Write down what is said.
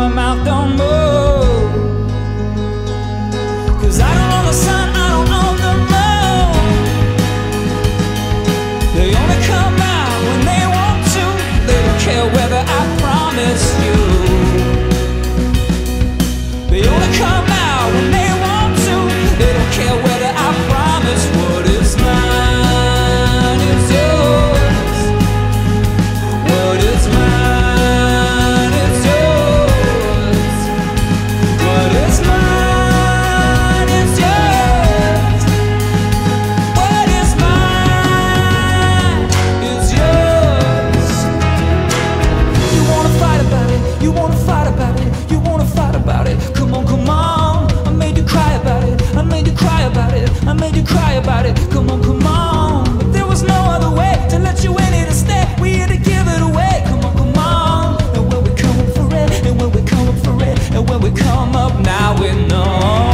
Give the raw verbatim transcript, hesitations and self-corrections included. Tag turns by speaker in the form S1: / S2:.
S1: my mouth don't move. Cause I don't own the sun, I don't own the moon. They only come out when they want to. They don't care whether I promise you. They only come out when they want to. They don't care whether I promise. What is mine is yours. What is mine is yours. What is mine is yours. What is mine is yours. You wanna fight about it, you wanna fight about it, you wanna fight about it. Come on, come on, I made you cry about it, I made you cry about it, I made you cry about it. Come on, come on, but there was no other way to let you in here to stay. We had to give it away. Come on, come on, and when we come up for it, and when we come up for it, and when we come up now we know.